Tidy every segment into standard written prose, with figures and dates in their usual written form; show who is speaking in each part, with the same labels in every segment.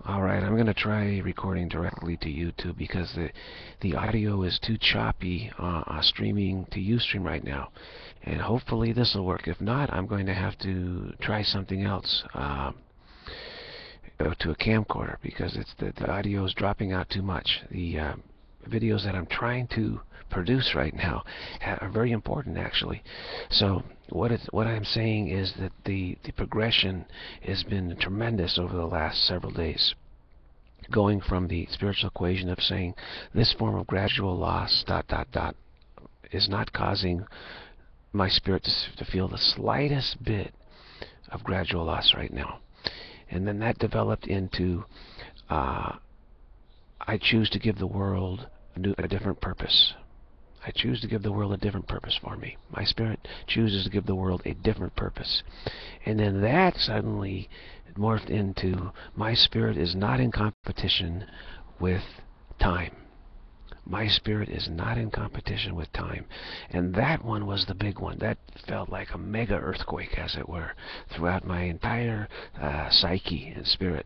Speaker 1: Alright, I'm going to try recording directly to YouTube because the audio is too choppy streaming to Ustream right now. And hopefully this will work. If not, I'm going to have to try something else to a camcorder because the audio is dropping out too much. The videos that I'm trying to produce right now are very important, actually. So what I'm saying is that the progression has been tremendous over the last several days, going from the spiritual equation of saying this form of gradual loss ... is not causing my spirit to feel the slightest bit of gradual loss right now. And then that developed into I choose to give the world a different purpose. I choose to give the world a different purpose for me. My spirit chooses to give the world a different purpose. And then that suddenly morphed into my spirit is not in competition with time. My spirit is not in competition with time. And that one was the big one. That felt like a mega earthquake, as it were, throughout my entire psyche and spirit.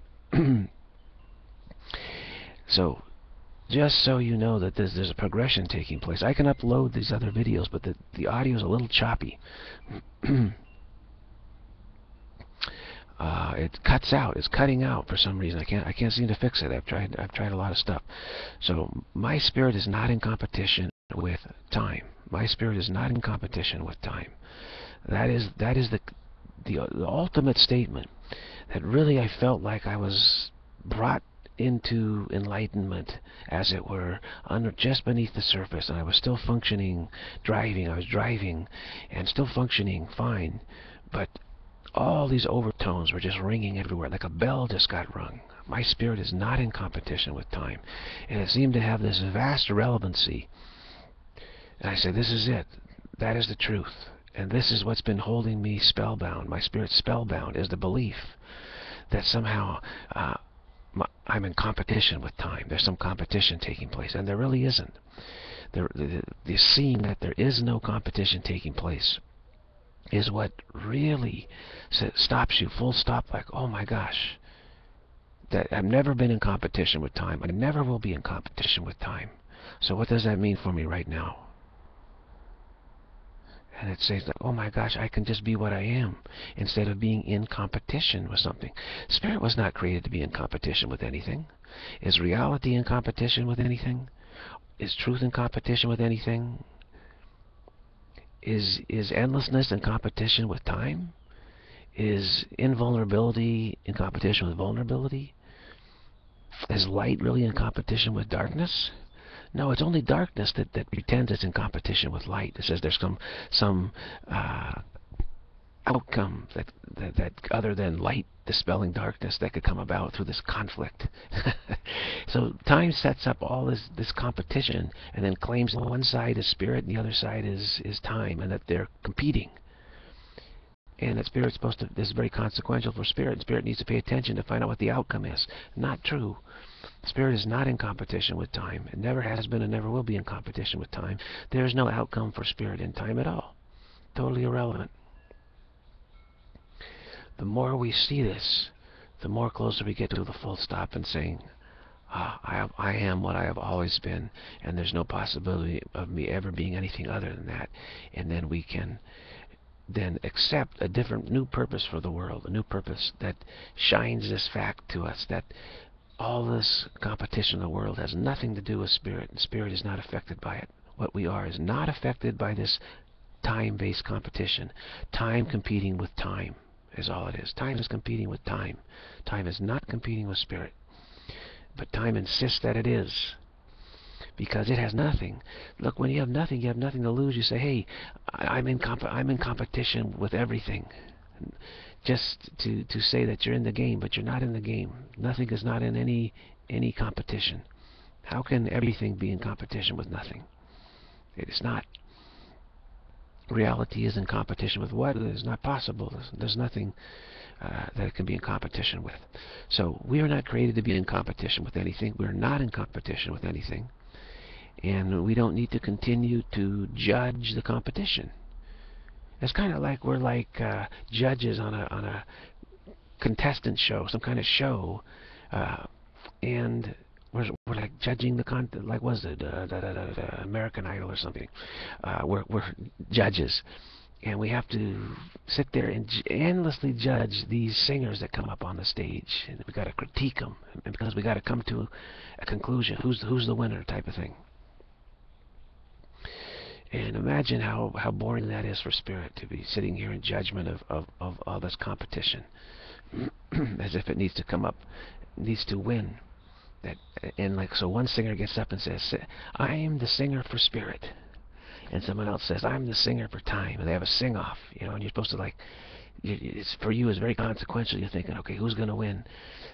Speaker 1: So, just so you know that there's a progression taking place. I can upload these other videos, but the audio is a little choppy. It cuts out. It's cutting out for some reason. I can't seem to fix it. I've tried a lot of stuff. So my spirit is not in competition with time. My spirit is not in competition with time. That is the ultimate statement that really I felt like I was brought into enlightenment, as it were, under just beneath the surface, and I was still functioning, driving. I was driving and still functioning fine, but all these overtones were just ringing everywhere, like a bell just got rung. My spirit is not in competition with time, and it seemed to have this vast relevancy. And I said, this is it. That is the truth, and this is what's been holding me spellbound. My spirit spellbound is the belief that somehow I'm in competition with time. There's some competition taking place, and there really isn't. The seeing that there is no competition taking place is what really stops you, full stop, like, oh my gosh, that I've never been in competition with time. I never will be in competition with time. So what does that mean for me right now? And it says, like, oh my gosh, I can just be what I am instead of being in competition with something. Spirit was not created to be in competition with anything. Is reality in competition with anything? Is truth in competition with anything? Is endlessness in competition with time? Is invulnerability in competition with vulnerability? Is light really in competition with darkness? No, it's only darkness that pretends it's in competition with light. It says there's some outcome that other than light dispelling darkness that could come about through this conflict. So time sets up all this competition and then claims that one side is spirit and the other side is time, and that they're competing. And that spirit's supposed to, this is very consequential for spirit, and spirit needs to pay attention to find out what the outcome is. Not true. Spirit is not in competition with time. It never has been and never will be in competition with time. There is no outcome for spirit in time at all. Totally irrelevant. The more we see this, the more closer we get to the full stop and saying, I am what I have always been, and there's no possibility of me ever being anything other than that. And then we can then accept a different, new purpose for the world, a new purpose that shines this fact to us, that all this competition in the world has nothing to do with spirit, and spirit is not affected by it. What we are is not affected by this time-based competition. Time competing with time is all it is. Time is competing with time. Time is not competing with spirit. But time insists that it is, because it has nothing. Look, when you have nothing to lose. You say, hey, I'm in competition with everything. Just to say that you're in the game, but you're not in the game. Nothing is not in any competition. How can everything be in competition with nothing? It is not. Reality is in competition with what? It is not possible. There's nothing that it can be in competition with. So we are not created to be in competition with anything. We're not in competition with anything. And we don't need to continue to judge the competition. It's kind of like we're like judges on a contestant show, some kind of show and we're like judging the content, like was it American Idol or something? We're judges, and we have to sit there and endlessly judge these singers that come up on the stage, and we got to critique them, and because we got to come to a conclusion, who's the winner, type of thing. And imagine how boring that is for spirit, to be sitting here in judgment of all this competition, as if it needs to come up, needs to win. And like, so one singer gets up and says, "I'm the singer for spirit," and someone else says, "I'm the singer for time," and they have a sing-off, and you're supposed to, like, it's, for you, it's very consequential. You're thinking, okay, who's going to win?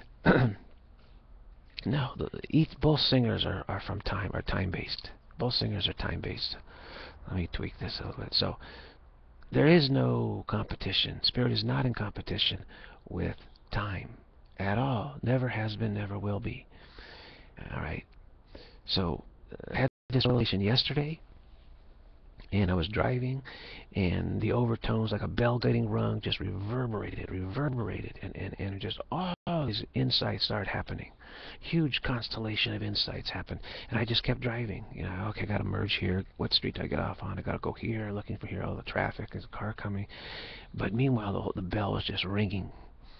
Speaker 1: No, both singers are from time, are time-based. Both singers are time-based. Let me tweak this a little bit. So there is no competition. Spirit is not in competition with time at all. Never has been, never will be. All right. So I had this revelation yesterday, and I was driving, and the overtones, like a bell getting rung, just reverberated, and just all these insights started happening. Huge constellation of insights happened, and I just kept driving. Okay, I got to merge here. What street do I get off on? I got to go here, looking for here, all the traffic, there's a car coming. But meanwhile, the bell was just ringing.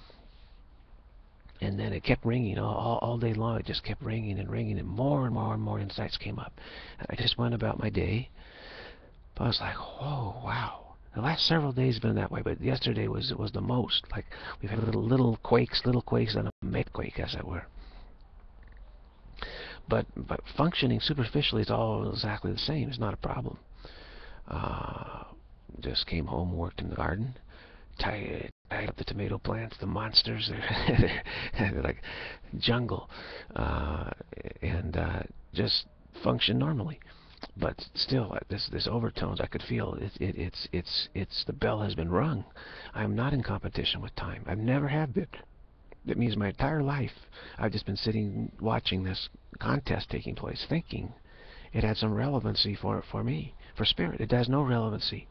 Speaker 1: And then it kept ringing all day long. It just kept ringing, and more and more insights came up. And I just went about my day. But I was like, whoa, wow. The last several days have been that way, but yesterday was the most. Like, we've had little quakes, and a mega quake, as it were. But functioning superficially is all exactly the same. It's not a problem. Just came home, worked in the garden, tied up the tomato plants, the monsters. They're like jungle, and just function normally. But still, this overtones I could feel. It's the bell has been rung. I'm not in competition with time. I never have been. That means my entire life I've just been sitting watching this contest taking place, thinking it had some relevancy for me, for spirit. It has no relevancy.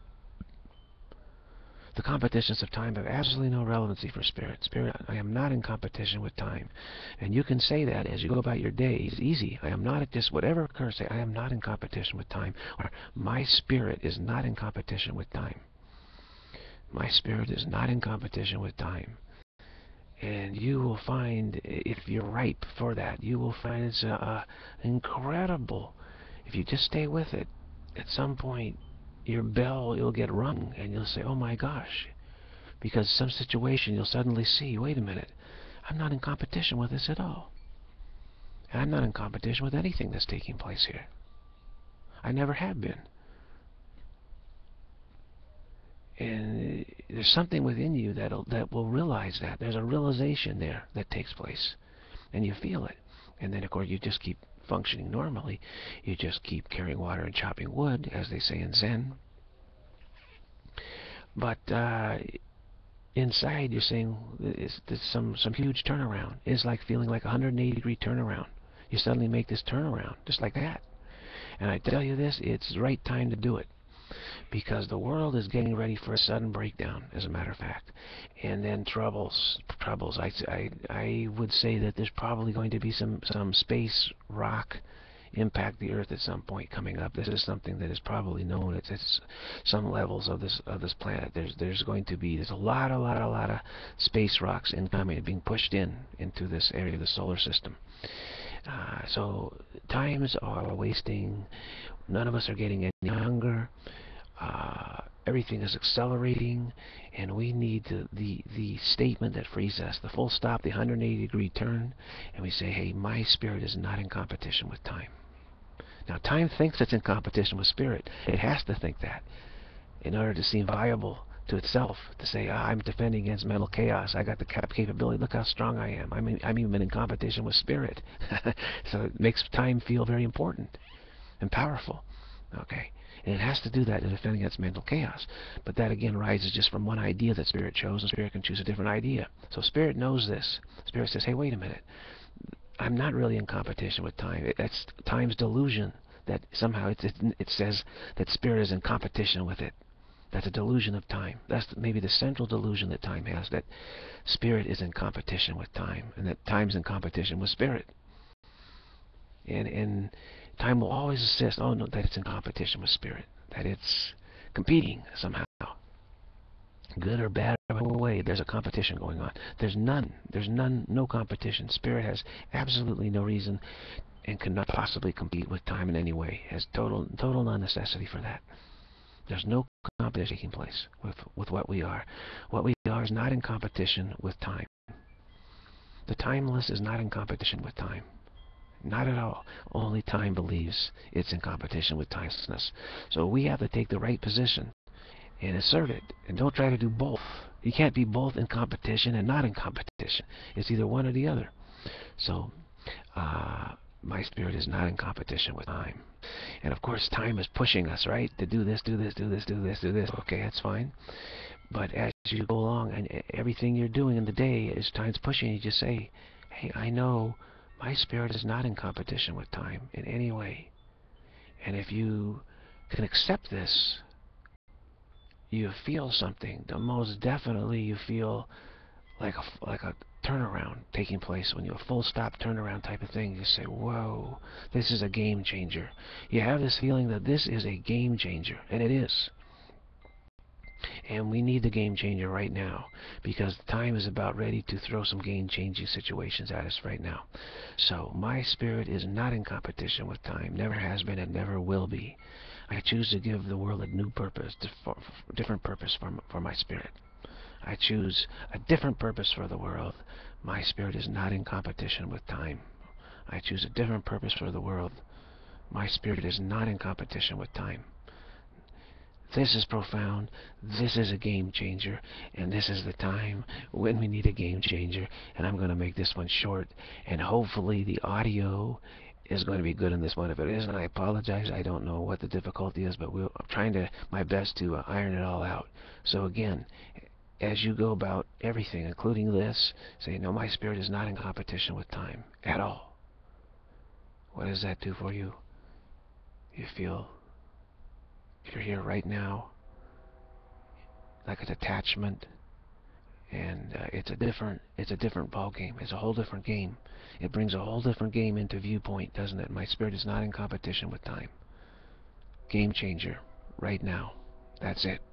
Speaker 1: The competitions of time have absolutely no relevancy for spirit. Spirit, I am not in competition with time. And you can say that as you go about your day. It's easy. I am not, just whatever occurs, say, I am not in competition with time. Or, my spirit is not in competition with time. My spirit is not in competition with time. And you will find, if you're ripe for that, you will find it's incredible. If you just stay with it, at some point, your bell, you'll get rung, and you'll say, oh my gosh. Because some situation, you'll suddenly see, wait a minute, I'm not in competition with this at all. And I'm not in competition with anything that's taking place here. I never have been. And there's something within you that will realize that. There's a realization there that takes place. And you feel it. And then, of course, you just keep functioning normally. You just keep carrying water and chopping wood, as they say in Zen. But inside, you're saying there's some huge turnaround. It's like feeling like a 180-degree turnaround. You suddenly make this turnaround, just like that. And I tell you this, it's the right time to do it. Because the world is getting ready for a sudden breakdown, as a matter of fact. And then troubles. I would say that there's probably going to be some space rock impact the Earth at some point coming up. This is something that is probably known. It's some levels of this planet. There's a lot of space rocks incoming, being pushed into this area of the solar system. So times are wasting. None of us are getting any younger. Everything is accelerating, and we need the statement that frees us, the full stop, the 180-degree turn, and we say, hey, my spirit is not in competition with time. Now, time thinks it's in competition with spirit. It has to think that in order to seem viable to itself, to say, I'm defending against mental chaos. I got the capability. Look how strong I am. I'm even in competition with spirit. So it makes time feel very important and powerful. Okay. And it has to do that in defending against mental chaos. But that, again, rises just from one idea that Spirit chose, and Spirit can choose a different idea. So Spirit knows this. Spirit says, hey, wait a minute. I'm not really in competition with time. That's time's delusion that somehow it says that Spirit is in competition with it. That's a delusion of time. That's maybe the central delusion that time has, that spirit is in competition with time, and that time's in competition with spirit. And time will always insist, oh no, that it's in competition with spirit, that it's competing somehow. Good or bad way, there's a competition going on. There's no competition. Spirit has absolutely no reason and cannot possibly compete with time in any way. Has total non-necessity for that. There's no competition taking place with what we are. What we are is not in competition with time. The timeless is not in competition with time. Not at all. Only time believes it's in competition with timelessness. So we have to take the right position and assert it. And don't try to do both. You can't be both in competition and not in competition. It's either one or the other. So, my spirit is not in competition with time. And of course, time is pushing us, right? To do this, do this, do this, do this, do this. Okay, that's fine. But as you go along, and everything you're doing in the day, as time's pushing you, just say, hey, I know my spirit is not in competition with time in any way. And if you can accept this, you feel something. Most definitely you feel like a turnaround taking place, when you a full stop turnaround type of thing. You say, whoa, this is a game changer. You have this feeling that this is a game changer, and it is. And we need the game changer right now, because time is about ready to throw some game changing situations at us right now. So my spirit is not in competition with time, never has been and never will be. I choose to give the world a new purpose, different purpose for my spirit. I choose a different purpose for the world. My spirit is not in competition with time. I choose a different purpose for the world. My spirit is not in competition with time. This is profound. This is a game changer. And this is the time when we need a game changer. And I'm going to make this one short. And hopefully the audio is going to be good in this one. If it isn't, I apologize. I don't know what the difficulty is, but I'm trying my best to iron it all out. So again, as you go about everything, including this, say, no, my spirit is not in competition with time at all. What does that do for you? You feel, if you're here right now, like a detachment, and it's a different ball game. It's a whole different game. It brings a whole different game into viewpoint, doesn't it? My spirit is not in competition with time. Game changer, right now. That's it.